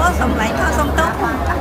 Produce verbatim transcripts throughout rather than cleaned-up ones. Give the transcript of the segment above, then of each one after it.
xong lại có xong tốt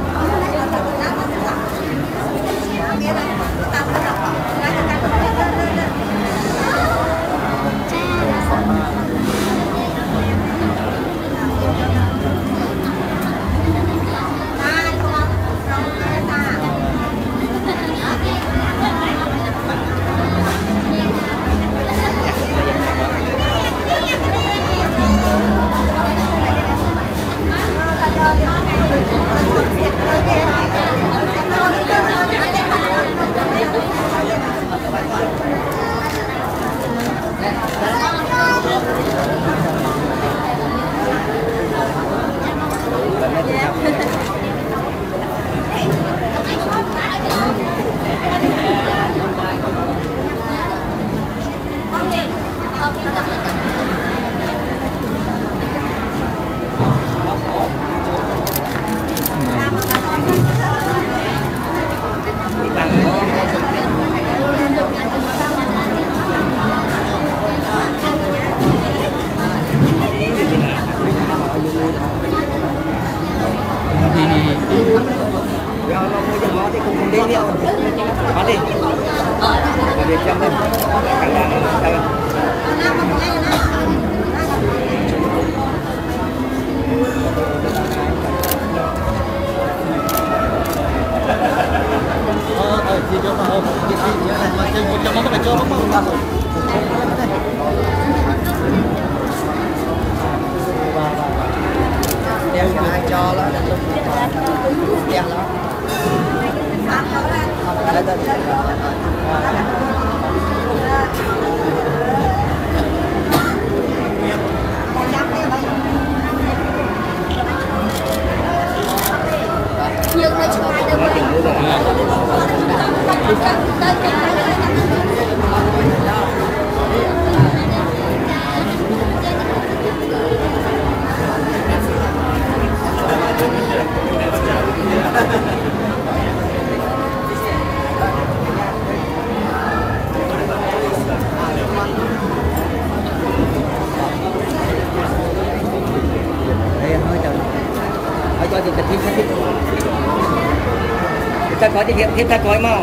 ta có thì hiện ta có mau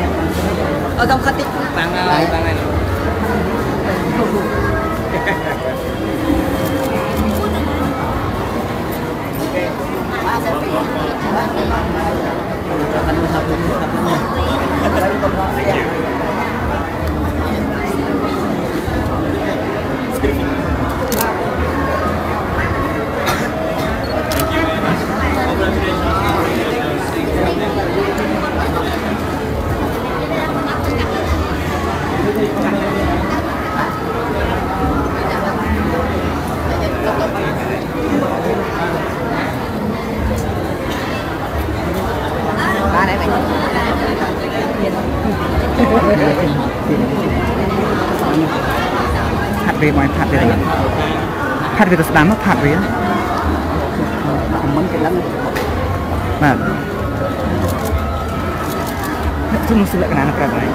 ở trong khách bằng bằng nàyผัดเรียบร้อยผัดเรียบร้อยผัดเรียบร้อยมั้งผัดเรียบมันเป็นแล้วแบบทุ่มสุดละกันนะครับไป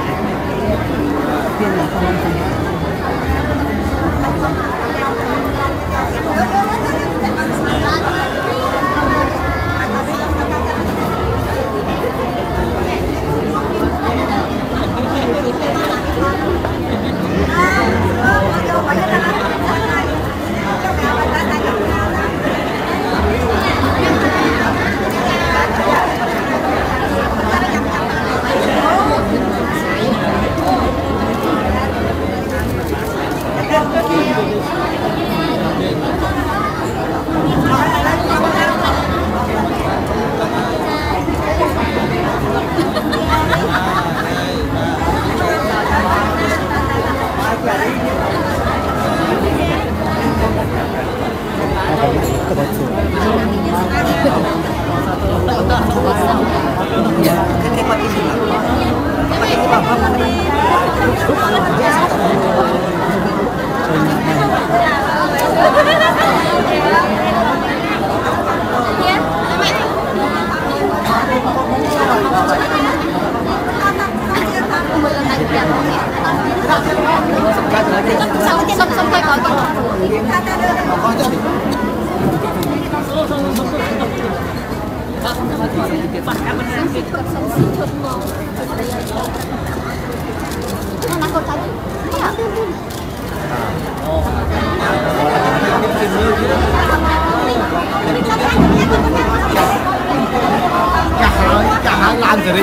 Chả hãng làm gì đi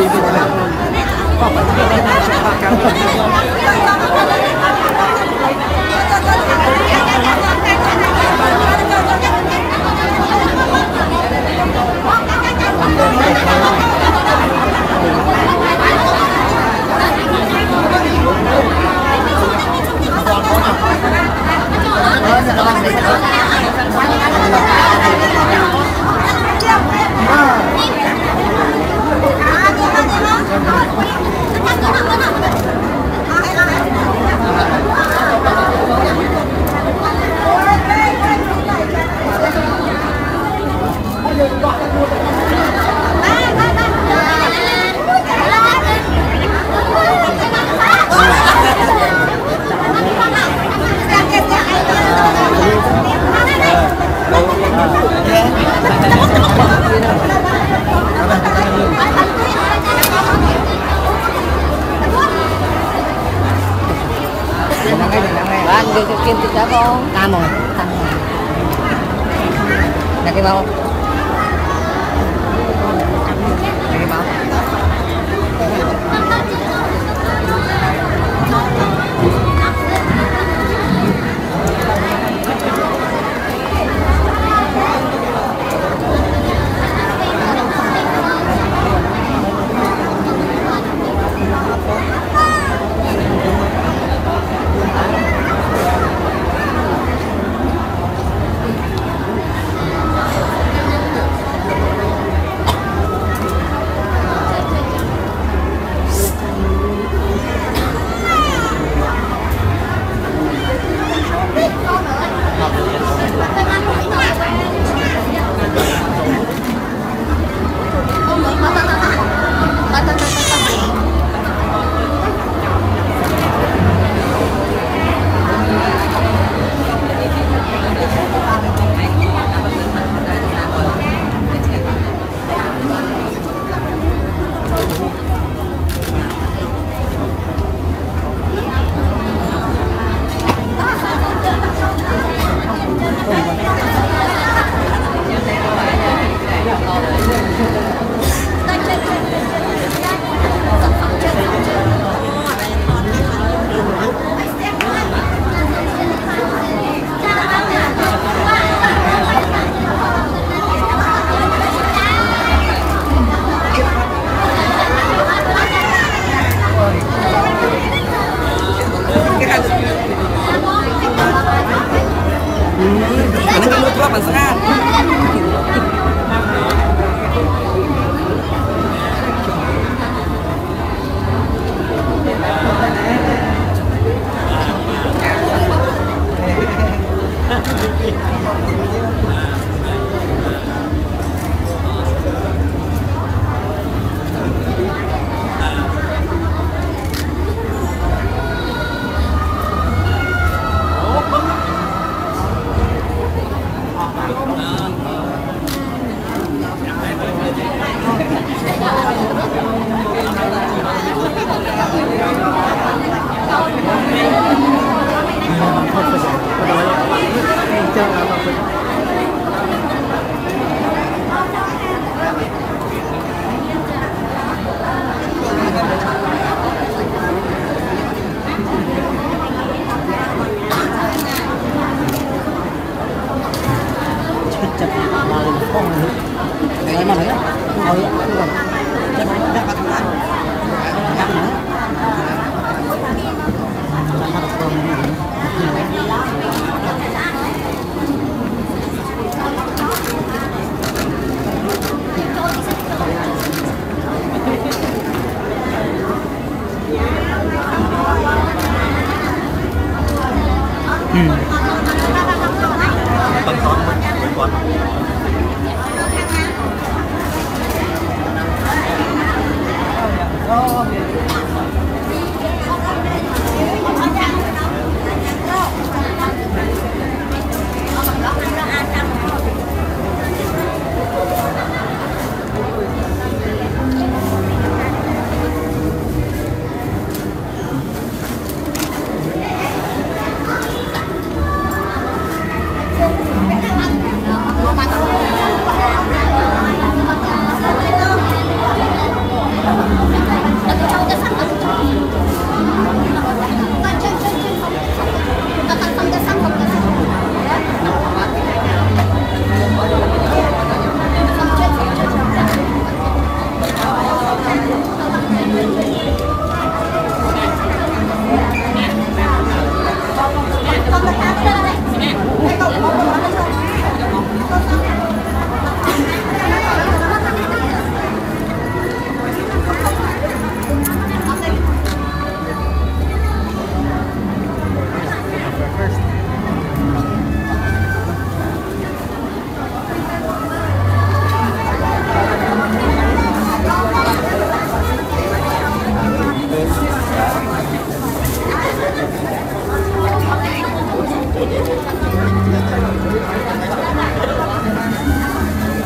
Bạn được thực hiện thực ra không? Tam rồi, tam rồi. Là cái bao. Là cái bao.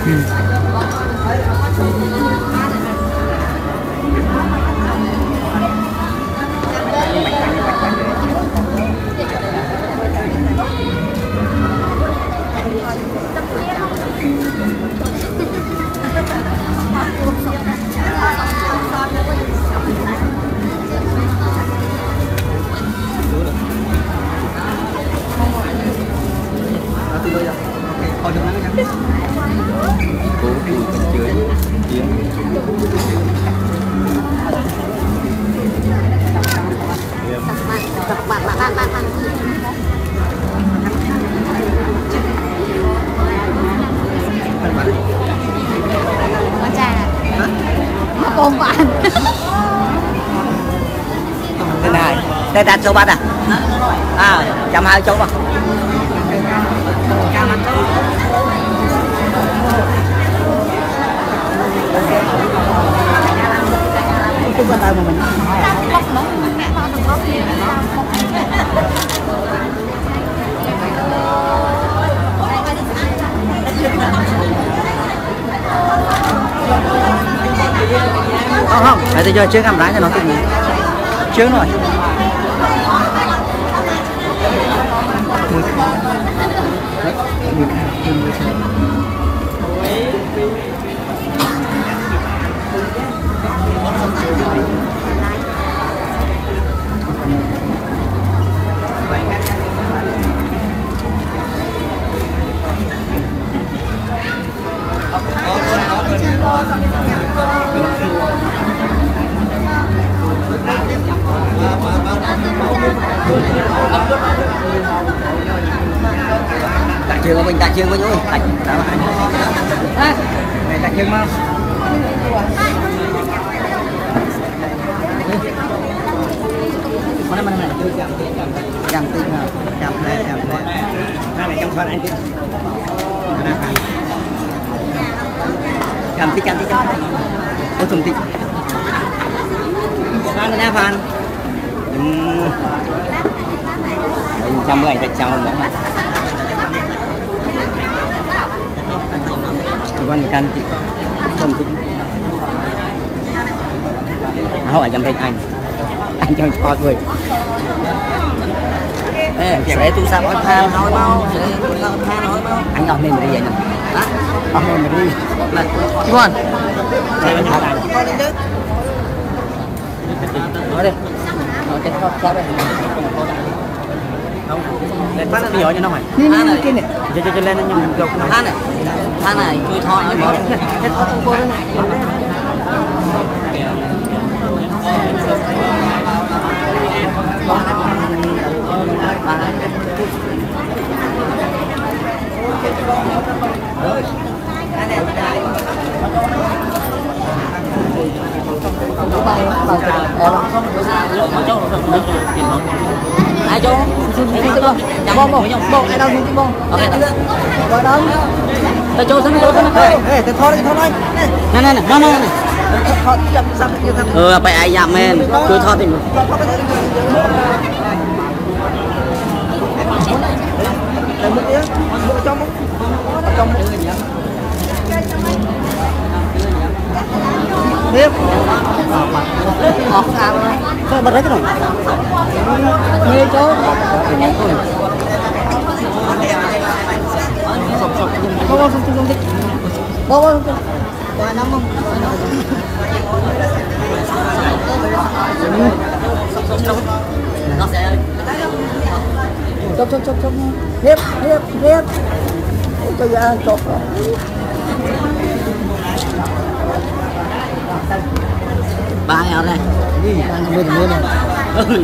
Ôm bạn. Đây này, đây đặt số bát à? À, trăm hai chỗ mà. Cái bàn tay của mình. Không không, để tôi cho trước cầm lái cho nó tự nhiên. Trước rồi. Mùi khá. Mùi khá. Mùi khá. Đặt trường của mình, đặt trường với nhúi. Đặt đó là anh. Này đặt trường không? Mana mana mana. Jam tin hả? Jam lên, jam lên. Hai này trong phần anh tin. Jam tin, jam tin, jam tin. Ô thùng tin. Phan nè Phan. Trăm người tại sao nữa? Quan can chị không tính. Hỏi dòng anh anh cho coi người. Ê, sẽ tu sao con than nói mau, sẽ con than nói mau. Anh đọc nên mà đi vậy nè. Hả? Đọc nên mà đi. Này, chú con. Đây anh hỏi lại. Con lên chứ. Nói đi. Nói cái khó khó đây. Không. Lên phát nó đi hỏi cho nó mày. Than này kia này. Cho cho cho lên nó nhưng gục nó. Than này. Than này chui thoi nó mở. Hết có cô đây này. Ai cho nhà bom bom bom ai đâu những bom ở đây rồi đó ta cho xuống cho xuống ê tôi thôi thôi thôi nè nè nè nó nó ừ phải ai giảm men cứ thôi thì để một tiếng một trong trong một người tiếp ngọt sao thôi bật đấy cái này nghe chỗ bố bố không không thích bố bố qua nóng không nó sẽ chốt chốt chốt chốt tiếp tiếp tiếp tôi ra chốt ba heo đây đi ăn mưa mưa này ơi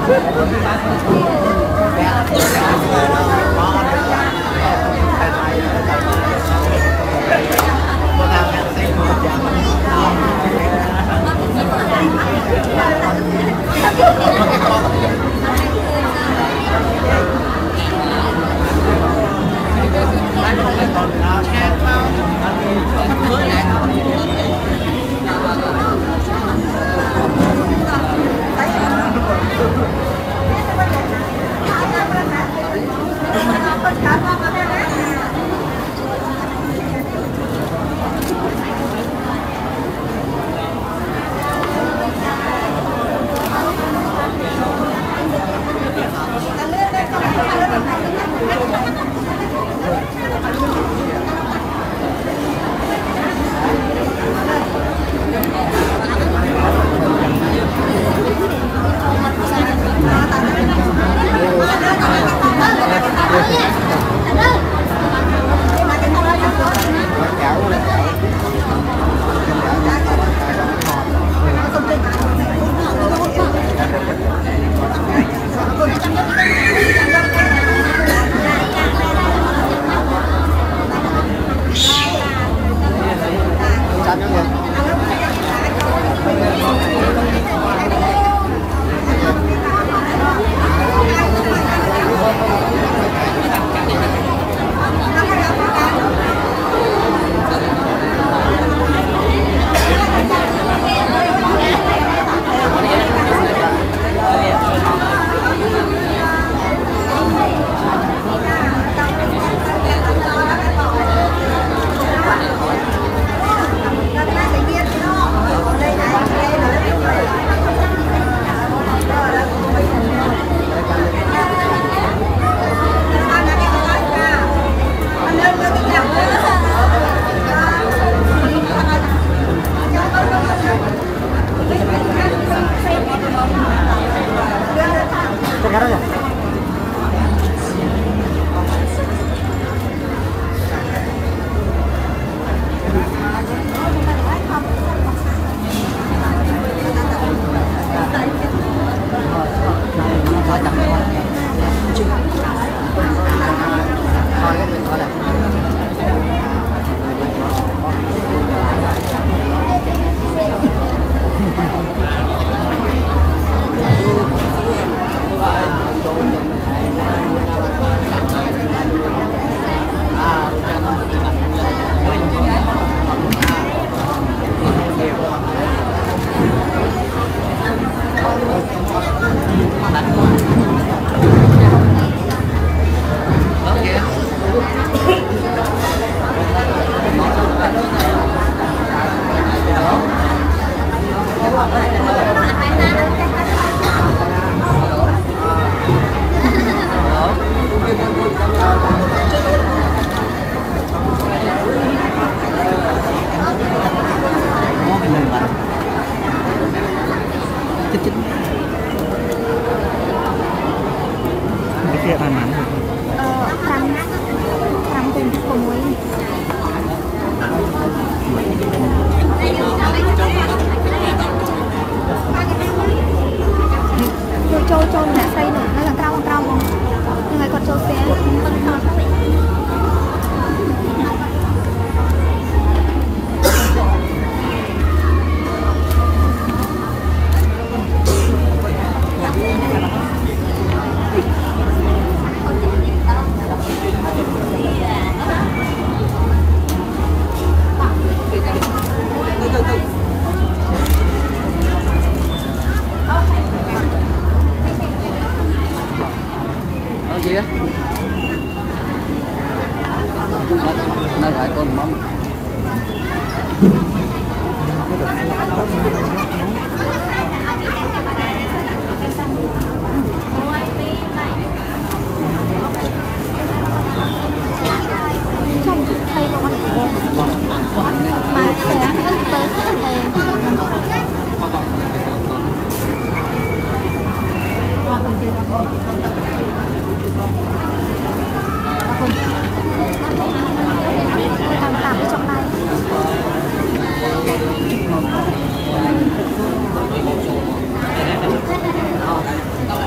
Hãy subscribe cho kênh Ghiền Mì Gõ để không bỏ lỡ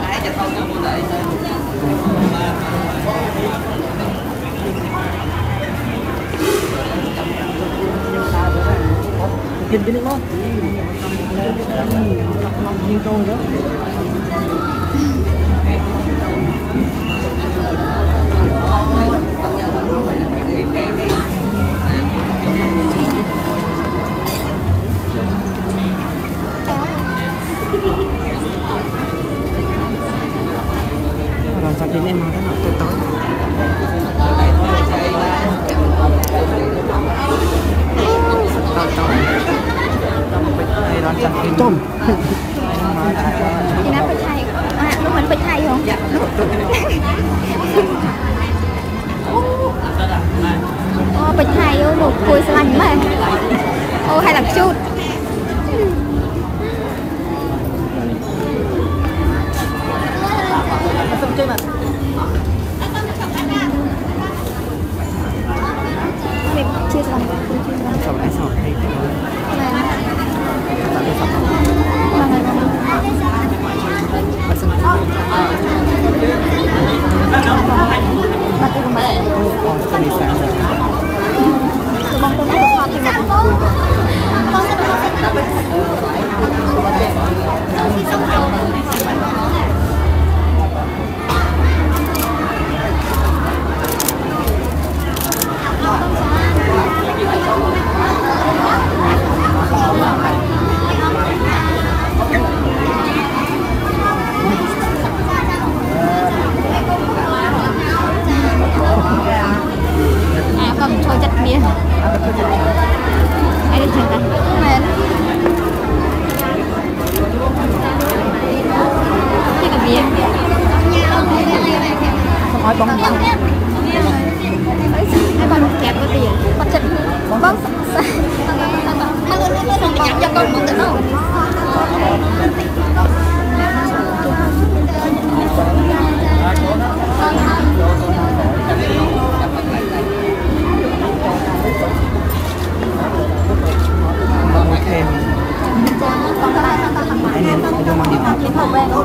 Kiên cái nữa nhìn con đó rồi sao đến em mà nó tối tối tôm thì nó phải thay à, lúc mình phải thay không dạ ô phải thay ô một cùi xanh mà ô hay làm chút mình chia sẻ sầu cái sầu hay bóng bóng hai con kẹp có tiền bắt chân bóng mà luôn luôn nhắm cho con không được đâu thêm anh em vô mang điện thoại không về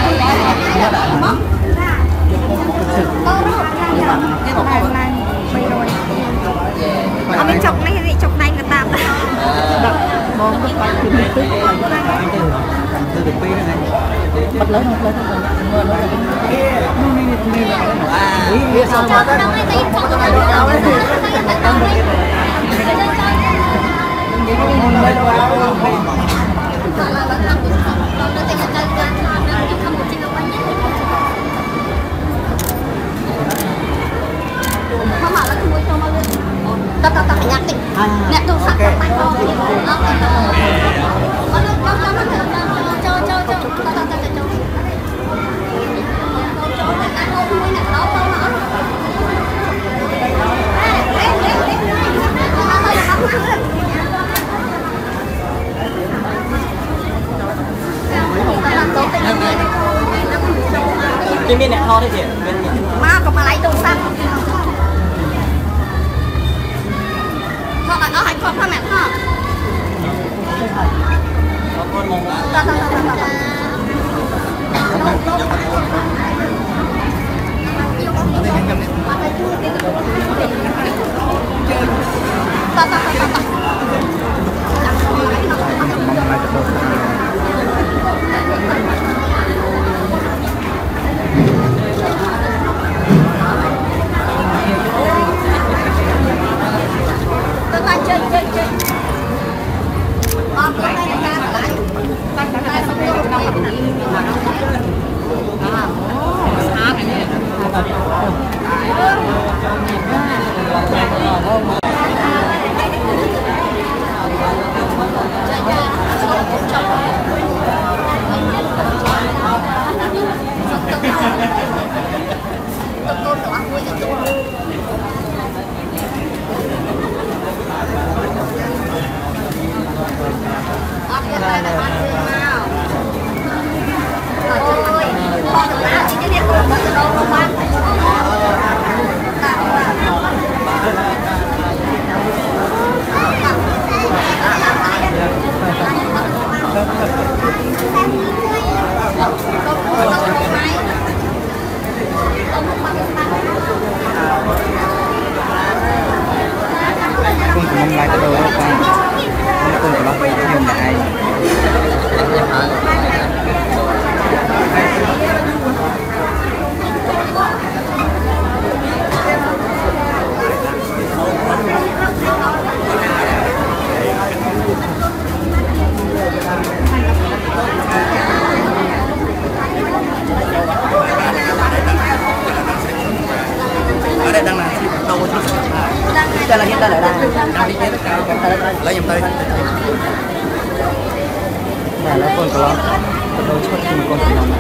ở bên chọc này thì chọc này người ta món cái bánh từ từ từ từ pi này bắt lớn không lớn không lớn sao mà tao tao tao phải nhặt đi nè tôi sẵn tay con thì nó phải cho cho cho cho tao tao tao cho cái miếng này to đấy chị má còn mà lấy đồ xăng thôi ở hạnh phúc ha mẹ ha ta ta ta ta ta ta ta ta ta ta chơi chơi chơi con cái này ra lại ta ta ta tới này là con có đôi chút thì con phải làm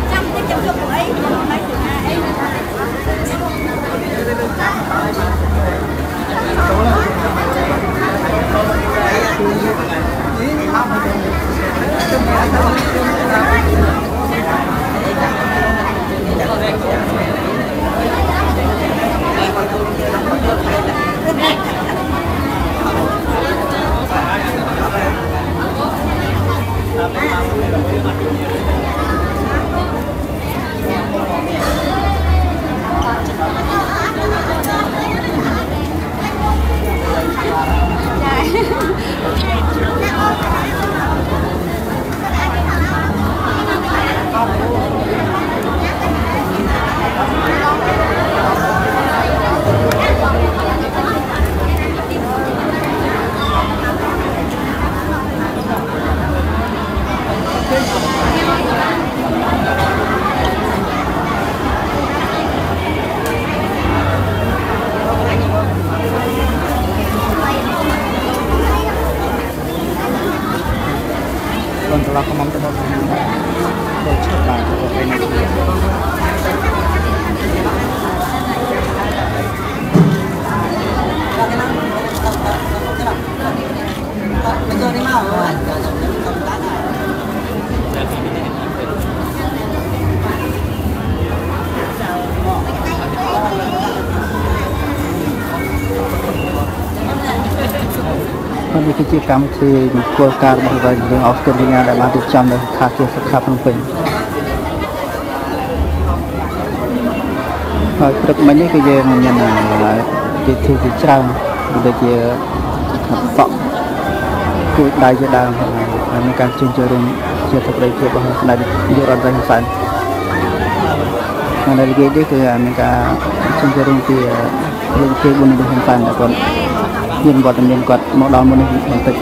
con kalau kamu mau mau coba coba ini betul ni mauมันมีกิจกรรมที่มีโครงการบางอย่างเรื่องออสเตรเลียได้มาติดจำในคาเฟ่สคาพนมเปญตรึกมันนี่ก็ยังยังที่ที่ที่เจ้าโดยเฉพาะเสาะกุยได้จะดังในการจุนเจริญเชื่อถือได้เพื่อบางในยุโรปได้สั่นในเรื่องนี้คือในการจุนเจริญที่เรื่องที่บุญได้สั่นแต่ก่อนยืนกอดยืนกอดมองดาวมันมันติด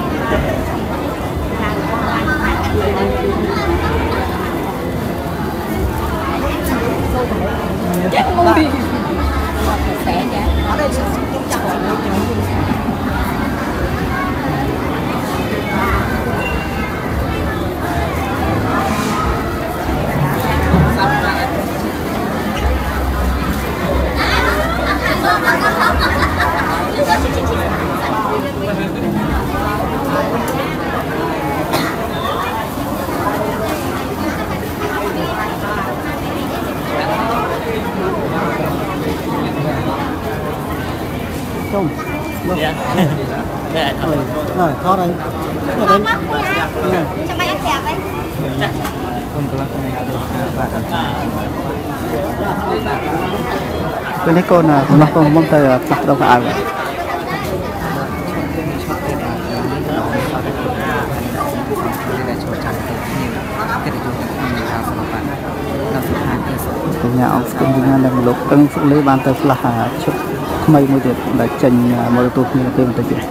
Không. Dạ. Dạ thôi. Rồi, khó đây. Rồi đến. Cho mày ăn kẹo đấy. Không có cái này cái này con là nó không mong tới bắt đâu phải vậy. Cái nhà ông cũng như là một lúc đang phụ lấy bàn tay là chụp mấy mươi tiệt đã chành mô tô như là tên tiệt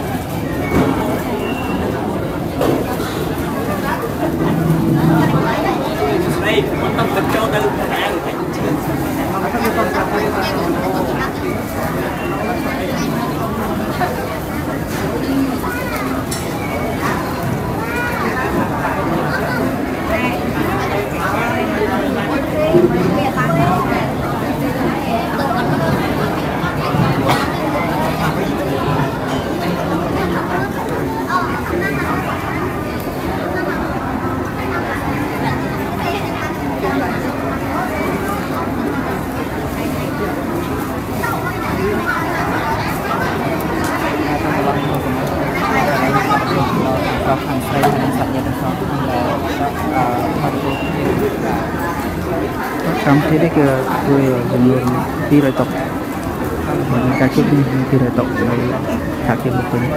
Trong thế đấy kìa tôi dần dần đi rồi tộc mình cá chết đi rồi tộc này thả kiếm một tuần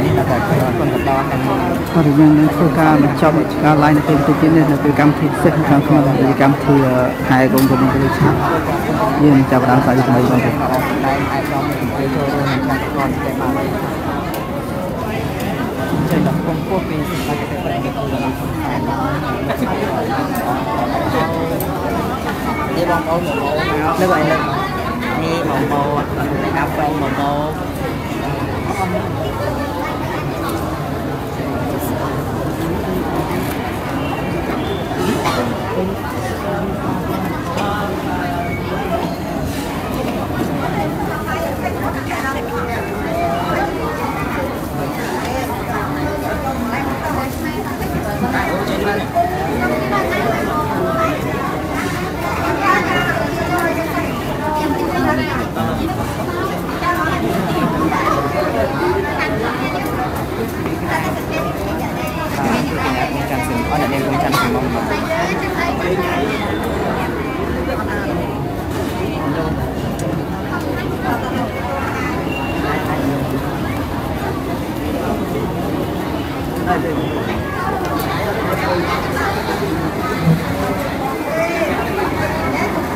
នេះនៅតែខ្លួនបន្តតែអត់យើងនឹងធ្វើការបញ្ចប់ការ line ទៅទៅទៀតនេះនៅពេលកម្មវិធីពិសេសខាងក្នុងកម្មវិធីខែកុំទៅនឹងឆាប់យើងចាប់ផ្ដើមសាយថ្មីបងប្អូនដែរអាចដល់ទៅចូលរួមនឹងខាងក្រុមតែបានចេញដល់កំពុះពីសម្រាប់តែប្រតិកម្មរបស់ខ្លួននេះបងប្អូនមកនៅឯនេះនេះបងប្អូនអាប់ហ្វេបងប្អូន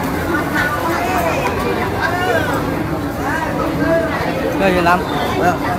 Rồi làm